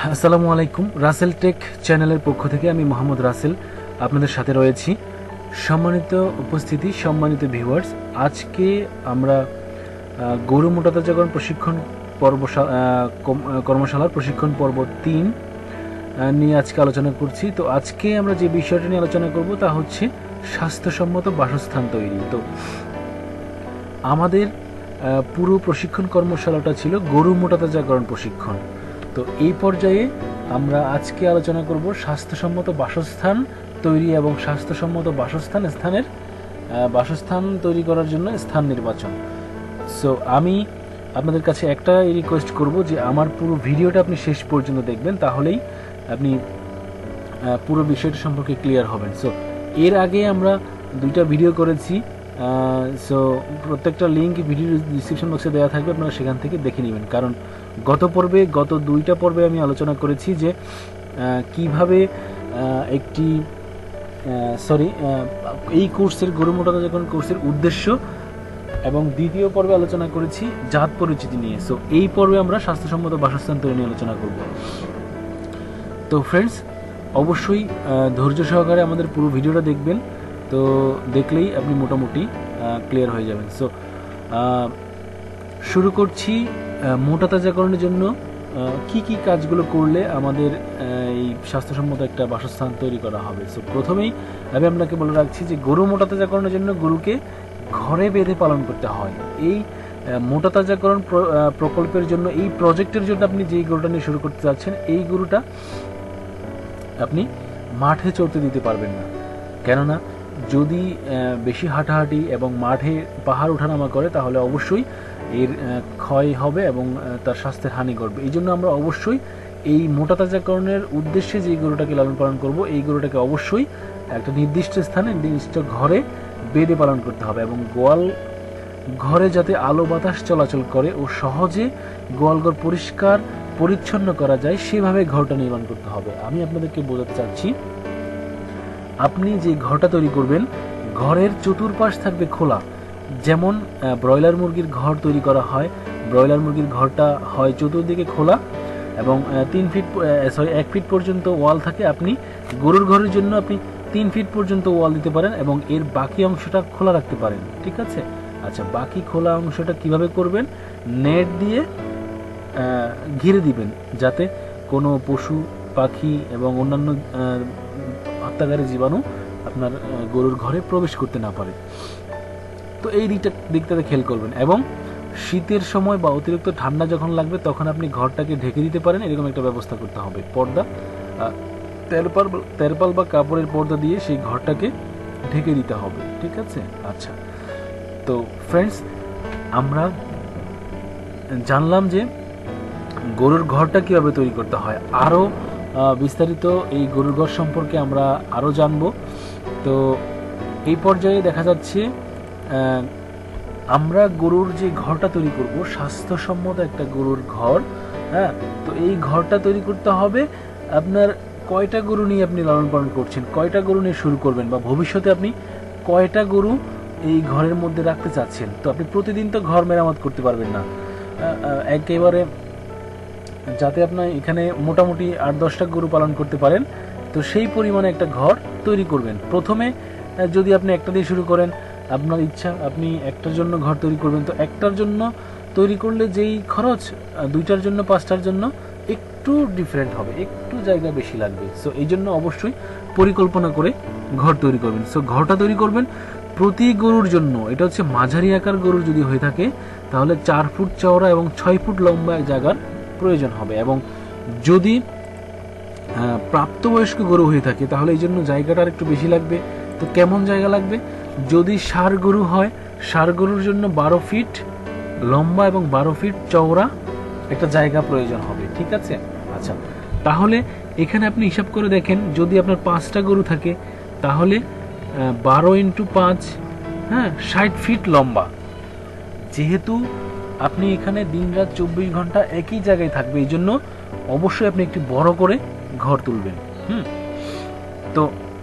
আসসালামু আলাইকুম। রাসেল টেক চ্যানেলের পক্ষ থেকে আমি মোহাম্মদ রাসেল আপনাদের সাথে রয়েছি। সম্মানিত উপস্থিতি, সম্মানিত ভিউয়ার্স, আজকে আমরা গরু মোটাতাজাকরণ প্রশিক্ষণ কর্মশালার প্রশিক্ষণ পর্ব 3 নিয়ে আজকে আলোচনা করছি। তো আজকে আমরা যে বিষয়টা নিয়ে আলোচনা করব তা হচ্ছে স্বাস্থ্যসম্মত বাসস্থান তৈরি। তো আমাদের পুরো প্রশিক্ষণ কর্মশালাটা ছিল গরু মোটাতাজাকরণ প্রশিক্ষণ। তো এই পর্যায়ে আমরা আজকে আলোচনা করব স্বাস্থ্যসম্মত বাসস্থান তৈরি এবং স্বাস্থ্যসম্মত বাসস্থান তৈরি করার জন্য স্থান নির্বাচন। সো আমি আপনাদের কাছে একটা রিকোয়েস্ট করব যে আমার পুরো ভিডিওটা আপনি শেষ পর্যন্ত দেখবেন, তাহলেই আপনি পুরো বিষয়টা সম্পর্কে ক্লিয়ার হবেন। সো এর আগে আমরা 2টা ভিডিও করেছি, সো প্রত্যেকটা লিঙ্ক ভিডিও ডিসক্রিপশন বক্সে দেওয়া থাকবে, আপনারা সেখান থেকে দেখে নেবেন। কারণ গত 2টা পর্বে আমি আলোচনা করেছি যে কিভাবে এই কোর্সের গরু মোটাতাজাকরণ কোর্সের উদ্দেশ্য, এবং দ্বিতীয় পর্বে আলোচনা করেছি জাত পরিচিতি নিয়ে। সো এই পর্বে আমরা স্বাস্থ্যসম্মত বাসস্থান তৈরি নিয়ে আলোচনা করব। তো ফ্রেন্ডস, অবশ্যই ধৈর্য সহকারে আমাদের পুরো ভিডিওটা দেখবেন, তো দেখলেই আপনি মোটামুটি ক্লিয়ার হয়ে যাবেন। সো শুরু করছি। মোটাতাজাকরণের জন্য কি কি কাজগুলো করলে আমাদের এই স্বাস্থ্যসম্মত একটা বাসস্থান তৈরি করা হবে। সো প্রথমেই আমি আপনাকে বলে রাখছি যে গরু মোটাতাজাকরণের জন্য গরুকে ঘরে বেঁধে পালন করতে হয়। এই মোটাতাজাকরণ প্রকল্পের জন্য, এই প্রজেক্টের জন্য আপনি যেই গরুটা নিয়ে শুরু করতে যাচ্ছেন, এই গরুটা আপনি মাঠে চড়তে দিতে পারবেন না। কেননা যদি বেশি হাঁটাহাঁটি এবং মাঠে পাহাড় ওঠানামা করে তাহলে অবশ্যই এর ক্ষয় হবে এবং তার স্বাস্থ্যের হানি ঘটবে। এই জন্য আমরা অবশ্যই এই মোটাতাজাকরণের উদ্দেশ্যে যে গরুটাকে লালন পালন করব, এই গরুটাকে অবশ্যই একটা নির্দিষ্ট স্থানে, নির্দিষ্ট ঘরে বেঁধে পালন করতে হবে, এবং গোয়াল ঘরে যাতে আলো বাতাস চলাচল করে ও সহজে গোয়ালঘর পরিষ্কার পরিচ্ছন্ন করা যায় সেভাবে ঘরটা নির্মাণ করতে হবে। আমি আপনাদেরকে বোঝাতে চাচ্ছি, আপনি যে ঘরটা তৈরি করবেন, ঘরের চতুর্পাশ থাকবে খোলা। যেমন ব্রয়লার মুরগির ঘর তৈরি করা হয়, ব্রয়লার মুরগির ঘরটা হয় চতুর্দিকে খোলা এবং 1 ফিট পর্যন্ত ওয়াল থাকে। আপনি গরুর ঘরের জন্য আপনি 3 ফিট পর্যন্ত ওয়াল দিতে পারেন এবং এর বাকি অংশটা খোলা রাখতে পারেন। ঠিক আছে? আচ্ছা, বাকি খোলা অংশটা কিভাবে করবেন? নেট দিয়ে ঘিরে দিবেন, যাতে কোনো পশু পাখি এবং অন্যান্য হত্যাকারী জীবাণু আপনার গরুর ঘরে প্রবেশ করতে না পারে। তো এই দিকটাতে খেয়াল করবেন। এবং শীতের সময় বা অতিরিক্ত ঠান্ডা যখন লাগবে তখন আপনি ঘরটাকে ঢেকে দিতে পারেন, এরকম একটা ব্যবস্থা করতে হবে। পর্দা, তেরপাল বা কাপড়ের পর্দা দিয়ে সেই ঘরটাকে ঢেকে দিতে হবে। ঠিক আছে? আচ্ছা, তো ফ্রেন্ডস, আমরা জানলাম যে গরুর ঘরটা কিভাবে তৈরি করতে হয়। আরও বিস্তারিত এই গরুর ঘর সম্পর্কে আমরা আরও জানব। তো এই পর্যায়ে দেখা যাচ্ছে আমরা গরুর যে ঘরটা তৈরি করব, স্বাস্থ্যসম্মত একটা গরুর ঘর। হ্যাঁ, তো এই ঘরটা তৈরি করতে হবে আপনার কয়টা গরু নিয়ে আপনি লালন পালন করছেন, কয়টা গরু নিয়ে শুরু করবেন, বা ভবিষ্যতে আপনি কয়টা গরু এই ঘরের মধ্যে রাখতে চাচ্ছেন। তো আপনি প্রতিদিন তো ঘর মেরামত করতে পারবেন না, একেবারে যাতে আপনার এখানে মোটামুটি 8-10টা গরু পালন করতে পারেন, তো সেই পরিমাণে একটা ঘর তৈরি করবেন। প্রথমে যদি আপনি একটা দিয়ে শুরু করেন, আপনার ইচ্ছা আপনি একটার জন্য ঘর তৈরি করবেন, তো একটার জন্য তৈরি করলে যেই খরচ, 2টার জন্য 5টার জন্য একটু ডিফারেন্ট হবে, একটু জায়গা বেশি লাগবে। সো এই জন্য অবশ্যই পরিকল্পনা করে ঘর তৈরি করবেন। সো ঘরটা তৈরি করবেন প্রতি গরুর জন্য, এটা হচ্ছে মাঝারি আকার গরুর যদি হয়ে থাকে তাহলে 4 ফুট চওড়া এবং 6 ফুট লম্বা জায়গার প্রয়োজন হবে। এবং যদি প্রাপ্তবয়স্ক গরু হয়ে থাকে তাহলে এই জন্য জায়গাটা আর একটু বেশি লাগবে। তো কেমন জায়গা লাগবে? যদি ষাঁড় গরু হয়, ষাঁড় গরুর জন্য 12 ফিট লম্বা এবং 12 ফিট চওড়া একটা জায়গা প্রয়োজন হবে। ঠিক আছে? আচ্ছা, তাহলে এখানে আপনি হিসাব করে দেখেন, যদি আপনার 5টা গরু থাকে তাহলে 12 × 5, হ্যাঁ, 60 ফিট লম্বা। যেহেতু আপনি এখানে দিনরাত 24 ঘন্টা একই জায়গায় থাকবে, এই জন্য অবশ্যই আপনি একটি বড় করে ঘর তুলবেন। তো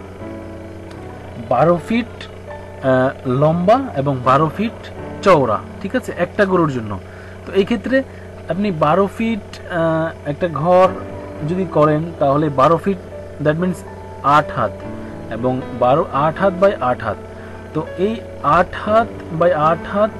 12 ফিট লম্বা এবং 12 ফিট চওড়া, ঠিক আছে, একটা গরুর জন্য। তো এই ক্ষেত্রে আপনি 12 ফিট একটা ঘর যদি করেন তাহলে 12 ফিট, দ্যাট মিনস 8 হাত, এবং 8 হাত বাই 8 হাত। তো এই 8 হাত বাই 8 হাত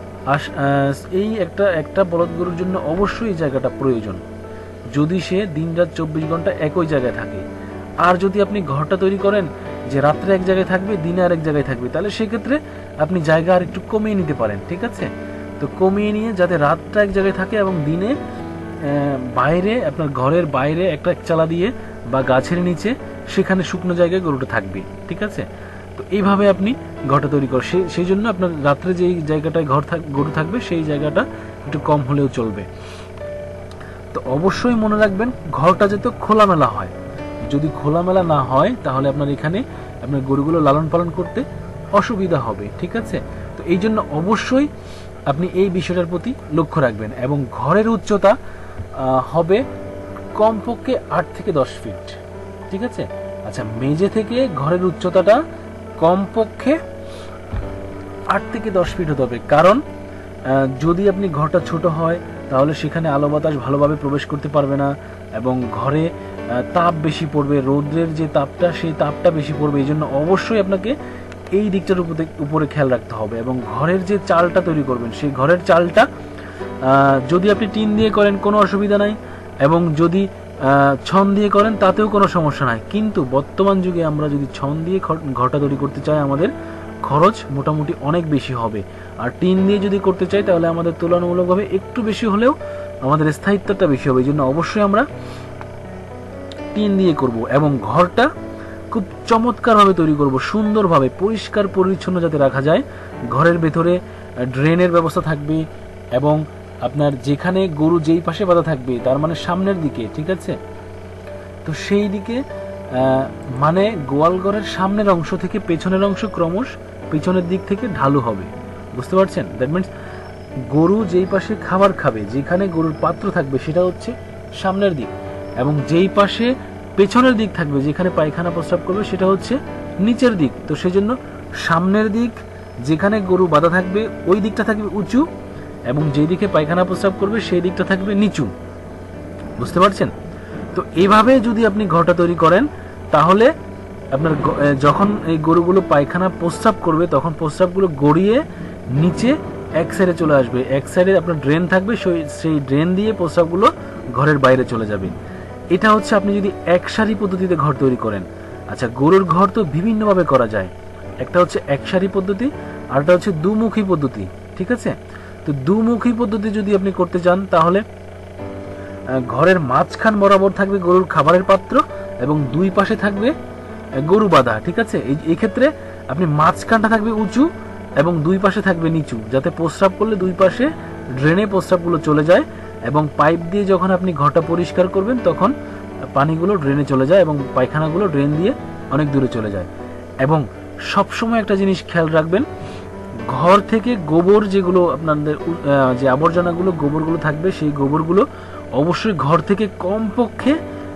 এই একটা বলদ গরুর জন্য অবশ্যই এই জায়গাটা প্রয়োজন, যদি সে দিন রাত 24 ঘন্টা একই জায়গায় থাকে। আর যদি আপনি ঘরটা তৈরি করেন যে রাত্রে এক জায়গায় থাকবে, দিনে আরেক জায়গায় থাকবে, তাহলে সেক্ষেত্রে আপনি জায়গা আর একটু কমিয়ে নিতে পারেন, ঠিক আছে? তো কমিয়ে নিয়ে যাতে রাতটা এক জায়গায় থাকে এবং দিনে বাইরে, আপনার ঘরের বাইরে একটা চালা দিয়ে বা গাছের নিচে সেখানে শুকনো জায়গায় গরুটা থাকবে, ঠিক আছে? তো এইভাবে আপনি ঘরটা তৈরি করেন। সেই জন্য আপনার রাত্রে যেই জায়গাটায় গরু থাকবে সেই জায়গাটা একটু কম হলেও চলবে। তো অবশ্যই মনে রাখবেন ঘরটা যাতে খোলামেলা হয়। যদি খোলামেলা না হয় তাহলে আপনার এখানে আপনার গরুগুলো লালন পালন করতে অসুবিধা হবে, ঠিক আছে? তো এই জন্য অবশ্যই আপনি এই বিষয়টার প্রতি লক্ষ্য রাখবেন। এবং ঘরের উচ্চতা হবে কমপক্ষে 8 থেকে 10 ফিট, ঠিক আছে? আচ্ছা, মেঝে থেকে ঘরের উচ্চতাটা কমপক্ষে 8 থেকে 10 ফিট হতে হবে। কারণ যদি আপনি ঘরটা ছোট হয় তাহলে সেখানে আলো বাতাস ভালোভাবে প্রবেশ করতে পারবে না, এবং ঘরে তাপ বেশি পড়বে, রৌদ্রের যে তাপটা সেই তাপটা বেশি পড়বে। এই জন্য অবশ্যই আপনাকে এই দিকটার উপরে খেয়াল রাখতে হবে। এবং ঘরের যে চালটা তৈরি করবেন সেই ঘরের চালটা যদি আপনি টিন দিয়ে করেন কোনো অসুবিধা নাই, এবং যদি ছন দিয়ে করেন তাতেও কোনো সমস্যা নাই। কিন্তু বর্তমান যুগে আমরা যদি ছন দিয়ে ঘরটা তৈরি করতে চাই আমাদের খরচ মোটামুটি অনেক বেশি হবে, আর টিন দিয়ে যদি করতে চাই তাহলে আমাদের তুলনামূলকভাবে একটু বেশি হলেও আমাদের স্থায়িত্বটা বেশি হবে। এই জন্য অবশ্যই আমরা টিন দিয়ে করব এবং ঘরটা খুব চমৎকারভাবে তৈরি করব, সুন্দরভাবে পরিষ্কার পরিচ্ছন্ন যাতে রাখা যায়। ঘরের ভেতরে ড্রেনের ব্যবস্থা থাকবে, এবং আপনার যেখানে গরু যেই পাশে বাঁধা থাকবে তার মানে সামনের দিকে, ঠিক আছে? তো সেই দিকে মানে গোয়ালঘরের সামনের অংশ থেকে পেছনের অংশ ক্রমশ পেছনের দিক থেকে ঢালু হবে, বুঝতে পারছেন? দ্যাট মিনস গরু যেই পাশে খাবার খাবে, যেখানে গরুর পাত্র থাকবে সেটা হচ্ছে সামনের দিক, এবং যেই পাশে পেছনের দিক থাকবে যেখানে পায়খানা প্রস্রাব করবে সেটা হচ্ছে নিচের দিক। তো সেই জন্য সামনের দিক যেখানে গরু বাঁধা থাকবে ওই দিকটা থাকবে উঁচু, এবং যেই দিকে পায়খানা প্রস্রাব করবে সেই দিকটা থাকবে নিচু, বুঝতে পারছেন? তো এইভাবে যদি আপনি ঘরটা তৈরি করেন তাহলে আপনার যখন এই গরুগুলো পায়খানা প্রস্রাব করবে তখন প্রস্রাবগুলো গড়িয়ে নিচে এক সাইডে চলে আসবে, এক সাইডে আপনার ড্রেন থাকবে, সেই ড্রেন দিয়ে প্রস্রাবগুলো ঘরের বাইরে চলে যাবে। এটা হচ্ছে আপনি যদি এক সারি পদ্ধতিতে ঘর তৈরি করেন। আচ্ছা, গরুর ঘর তো বিভিন্নভাবে করা যায়, একটা হচ্ছে এক সারি পদ্ধতি, আর একটা হচ্ছে দুমুখী পদ্ধতি, ঠিক আছে? তো দুমুখী পদ্ধতি যদি আপনি করতে চান তাহলে ঘরের মাঝখান বরাবর থাকবে গরুর খাবারের পাত্র এবং দুই পাশে থাকবে গরু বাঁধা, ঠিক আছে? এই ক্ষেত্রে আপনি মাঝখানটা থাকবে উঁচু এবং দুই পাশে থাকবে নিচু, যাতে প্রস্রাব করলে দুই পাশে ড্রেনে প্রস্রাবগুলো চলে যায়, এবং পাইপ দিয়ে যখন আপনি ঘরটা পরিষ্কার করবেন তখন পানিগুলো ড্রেনে চলে যায় এবং পায়খানাগুলো ড্রেন দিয়ে অনেক দূরে চলে যায়। এবং সবসময় একটা জিনিস খেয়াল রাখবেন, ঘর থেকে গোবর যেগুলো আপনাদের যে আবর্জনাগুলো গোবরগুলো থাকবে সেই গোবরগুলো অবশ্যই ঘর থেকে কমপক্ষে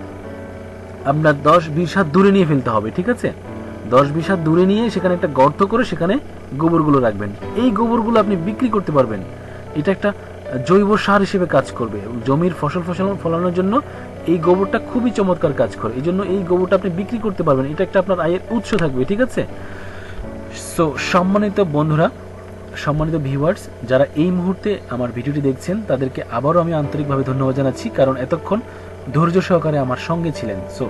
আপনার 10-20 হাত দূরে নিয়ে ফেলতে হবে, ঠিক আছে? 10-20 হাত দূরে নিয়ে সেখানে একটা গর্ত করে সেখানে গোবরগুলো রাখবেন। এই গোবরগুলো আপনি বিক্রি করতে পারবেন, এটা একটা জৈব সার হিসেবে কাজ করবে। জমির ফসল ফলানোর জন্য এই গোবরটা খুবই চমৎকার কাজ করে, এই জন্য এই গোবরটা আপনি বিক্রি করতে পারবেন, এটা একটা আপনার আয়ের উৎস থাকবে, ঠিক আছে? সো সম্মানিত বন্ধুরা, সম্মানিত ভিউয়ার্স, যারা এই মুহূর্তে আমার ভিডিওটি দেখছেন তাদেরকে আবারও আমি আন্তরিকভাবে ধন্যবাদ জানাচ্ছি, কারণ এতক্ষণ ধৈর্য সহকারে আমার সঙ্গে ছিলেন। সো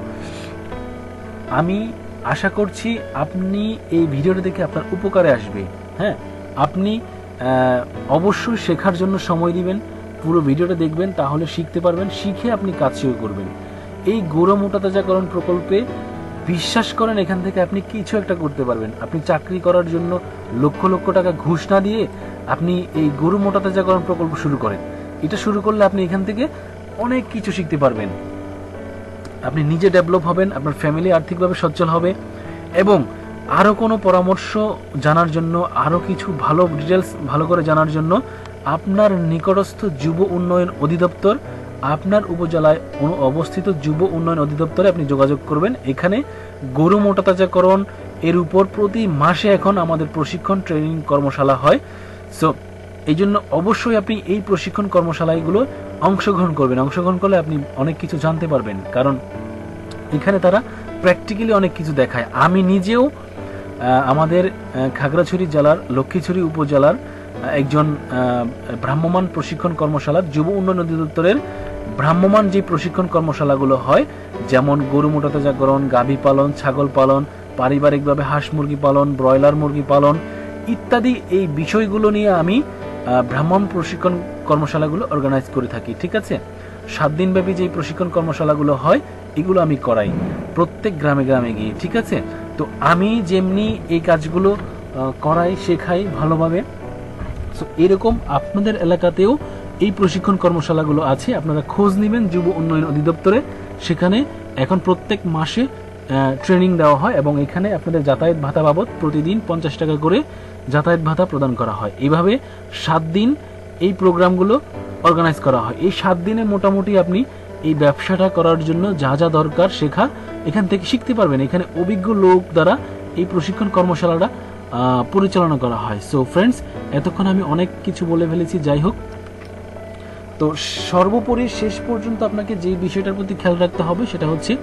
আমি আশা করছি আপনি এই ভিডিওটা দেখে আপনার উপকারে আসবে। হ্যাঁ, আপনি অবশ্যই শেখার জন্য সময় দিবেন, পুরো ভিডিওটা দেখবেন, তাহলে শিখতে পারবেন, শিখে আপনি কাজ শুরু করবেন। এই গরু মোটাতাজাকরণ প্রকল্পে বিশ্বাস করেন এখান থেকে আপনি কিছু একটা করতে পারবেন। আপনি চাকরি করার জন্য লক্ষ লক্ষ টাকা ঘুষ না দিয়ে আপনি এই গরু মোটাতাজাকরণ প্রকল্প শুরু করেন। এটা শুরু করলে আপনি এখান থেকে অনেক কিছু শিখতে পারবেন, আপনি নিজে ডেভেলপ হবেন, আপনার ফ্যামিলি আর্থিকভাবে সচ্ছল হবে। এবং আরও কোনো পরামর্শ জানার জন্য, আরও কিছু ভালো ডিটেলস ভালো করে জানার জন্য আপনার নিকটস্থ যুব উন্নয়ন অধিদপ্তর, আপনার উপজেলায় অবস্থিত যুব উন্নয়ন অধিদপ্তরে আপনি যোগাযোগ করবেন। এখানে গরু মোটাতাজাকরণ এর উপর প্রতি মাসে এখন আমাদের প্রশিক্ষণ ট্রেনিং কর্মশালা হয়। সো এই জন্য অবশ্যই আপনি এই প্রশিক্ষণ কর্মশালাগুলো অংশগ্রহণ করবেন। অংশগ্রহণ করলে আপনি অনেক কিছু জানতে পারবেন, কারণ এখানে তারা প্র্যাকটিক্যালি অনেক কিছু দেখায়। আমি নিজেও আমাদের খাগড়াছড়ি জেলার লক্ষ্মীছড়ি উপজেলার একজন ভ্রাম্যমাণ প্রশিক্ষণ কর্মশালার যুব উন্নয়ন অধিদপ্তরের ভ্রাম্যমাণ যে প্রশিক্ষণ কর্মশালাগুলো হয়, যেমন গরু মোটাতাজাকরণ, গাভী পালন, ছাগল পালন, পারিবারিকভাবে হাঁস মুরগি পালন, ব্রয়লার মুরগি পালন ইত্যাদি, এই বিষয়গুলো নিয়ে আমি ভ্রাম্যমাণ প্রশিক্ষণ কর্মশালাগুলো অর্গানাইজ করে থাকি। ঠিক আছে, 7 দিনব্যাপী যে প্রশিক্ষণ কর্মশালাগুলো হয় এগুলো আমি করাই প্রত্যেক গ্রামে গ্রামে গিয়ে। ঠিক আছে, তো আমি যেমনি এই কাজগুলো করাই, শেখাই ভালোভাবে, সো এরকম আপনাদের এলাকাতেও এই প্রশিক্ষণ কর্মশালাগুলো আছে। আপনারা খোঁজ নেবেন যুব উন্নয়ন অধিদপ্তরে, সেখানে এখন প্রত্যেক মাসে ট্রেনিং দেওয়া হয় এবং এখানে আপনাদের যাতায়াত ভাতা বাবদ প্রতিদিন 50 টাকা করে যাতায়াত ভাতা প্রদান করা হয়। এইভাবে 7 দিন এই প্রোগ্রামগুলো অর্গানাইজ করা হয়। এই 7 দিনে মোটামুটি আপনি এই ব্যবসাটা করার জন্য যা যা দরকার শেখা এখান থেকে শিখতে পারবেন। এখানে অভিজ্ঞ লোক দ্বারা এই প্রশিক্ষণ কর্মশালাটা পরিচালনা করা হয়। সো ফ্রেন্ডস, এতক্ষণ আমি অনেক কিছু বলে ফেলেছি, যাই হোক। তো সর্বোপরি শেষ পর্যন্ত আপনাকে যে বিষয়টার প্রতি খেয়াল রাখতে হবে সেটা হচ্ছে,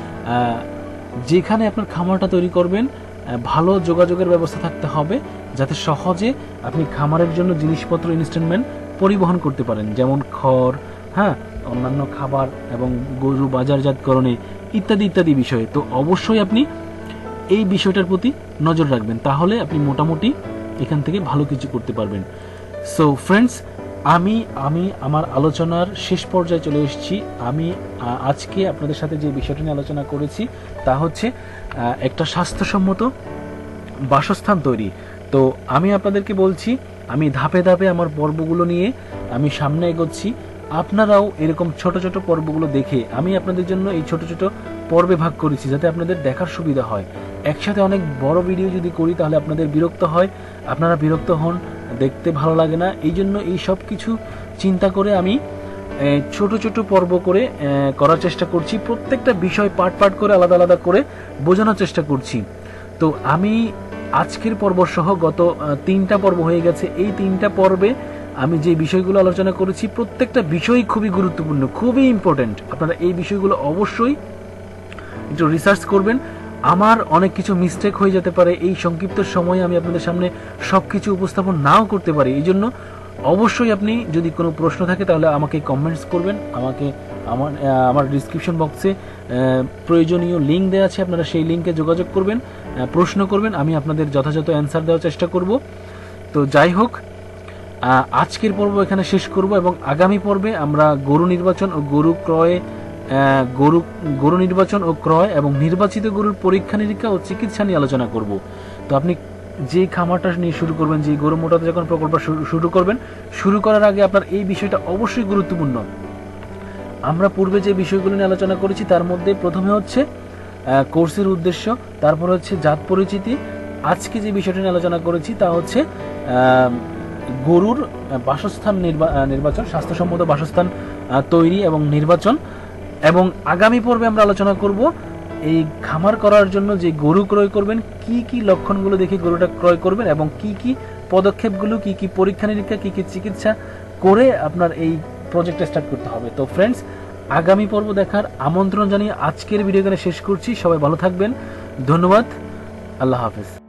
যেখানে আপনার খামারটা তৈরি করবেন ভালো যোগাযোগের ব্যবস্থা থাকতে হবে, যাতে সহজে আপনি খামারের জন্য জিনিসপত্র ইনস্টলমেন্ট পরিবহন করতে পারেন, যেমন খড়, হ্যাঁ, অন্যান্য খাবার এবং গরু বাজারজাতকরণে ইত্যাদি ইত্যাদি বিষয়ে। তো অবশ্যই আপনি এই বিষয়টার প্রতি নজর রাখবেন, তাহলে আপনি মোটামুটি এখান থেকে ভালো কিছু করতে পারবেন। সো ফ্রেন্ডস, আমি আমার আলোচনার শেষ পর্যায়ে চলে এসেছি। আমি আজকে আপনাদের সাথে যে বিষয়টা নিয়ে আলোচনা করেছি তা হচ্ছে একটা স্বাস্থ্যসম্মত বাসস্থান তৈরি। তো আমি আপনাদেরকে বলছি, আমি ধাপে ধাপে আমার পর্বগুলো নিয়ে আমি সামনে এগোচ্ছি। আপনারাও এরকম ছোট ছোট পর্বগুলো দেখে, আমি আপনাদের জন্য এই ছোট ছোট পর্বে ভাগ করেছি যাতে আপনাদের দেখার সুবিধা হয়। একসাথে অনেক বড় ভিডিও যদি করি তাহলে আপনাদের বিরক্ত হয়, আপনারা বিরক্ত হন, দেখতে ভালো লাগে না। এই জন্য এই সব কিছু চিন্তা করে আমি ছোট ছোট পর্ব করে করার চেষ্টা করছি। প্রত্যেকটা বিষয় পার্ট পার্ট করে আলাদা আলাদা করে বোঝানোর চেষ্টা করছি। তো আমি আজকের পর্ব সহ গত 3টা পর্ব হয়ে গেছে। এই 3টা পর্বে আমি যে বিষয়গুলো আলোচনা করেছি প্রত্যেকটা বিষয় খুবই গুরুত্বপূর্ণ, খুবই ইম্পর্টেন্ট। আপনারা এই বিষয়গুলো অবশ্যই একটু রিসার্চ করবেন। আমার অনেক কিছু মিস্টেক হয়ে যেতে পারে, এই সংক্ষিপ্ত সময়ে আমি আপনাদের সামনে সব কিছু উপস্থাপন নাও করতে পারি। এই জন্য অবশ্যই আপনি যদি কোনো প্রশ্ন থাকে তাহলে আমাকে কমেন্টস করবেন। আমাকে আমার ডিসক্রিপশন বক্সে প্রয়োজনীয় লিঙ্ক দেওয়া আছে, আপনারা সেই লিঙ্কে যোগাযোগ করবেন, প্রশ্ন করবেন, আমি আপনাদের যথাযথ অ্যান্সার দেওয়ার চেষ্টা করব। তো যাই হোক, আজকের পর্ব এখানে শেষ করব এবং আগামী পর্বে আমরা গরু নির্বাচন ও গরু ক্রয়, গরু নির্বাচন ও ক্রয় এবং নির্বাচিত গরুর পরীক্ষা নিরীক্ষা ও চিকিৎসা নিয়ে আলোচনা করব। তো আপনি যে খামারটা নিয়ে শুরু করবেন, যে গরু মোটাতাজাকরণ প্রকল্প শুরু করবেন, শুরু করার আগে আপনার এই বিষয়টা অবশ্যই গুরুত্বপূর্ণ। আমরা পূর্বে যে বিষয়গুলো নিয়ে আলোচনা করেছি তার মধ্যে প্রথমে হচ্ছে কোর্সের উদ্দেশ্য, তারপর হচ্ছে জাত পরিচিতি। আজকে যে বিষয়টা নিয়ে আলোচনা করেছি তা হচ্ছে গরুর বাসস্থান নির্বাচন, স্বাস্থ্যসম্মত বাসস্থান তৈরি এবং নির্বাচন। এবং আগামী পর্বে আমরা আলোচনা করব এই খামার করার জন্য যে গরু ক্রয় করবেন, কি কি লক্ষণগুলো দেখে গরুটা ক্রয় করবেন এবং কি কি পদক্ষেপগুলো, কি কি পরীক্ষা নিরীক্ষা, কি কি চিকিৎসা করে আপনার এই প্রজেক্টটা স্টার্ট করতে হবে। তো ফ্রেন্ডস, আগামী পর্ব দেখার আমন্ত্রণ জানিয়ে আজকের ভিডিও এখানে শেষ করছি। সবাই ভালো থাকবেন, ধন্যবাদ, আল্লাহ হাফেজ।